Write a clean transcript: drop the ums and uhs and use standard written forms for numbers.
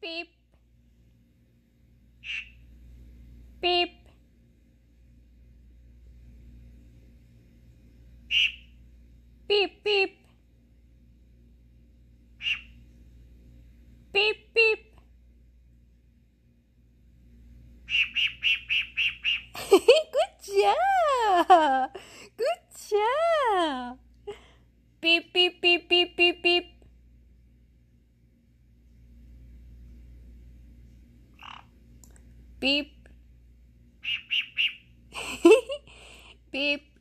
Beep. Beep. Beep, beep. Beep, beep. Good job. Good job. Beep, beep, beep, beep, beep, beep. Beep. Beep.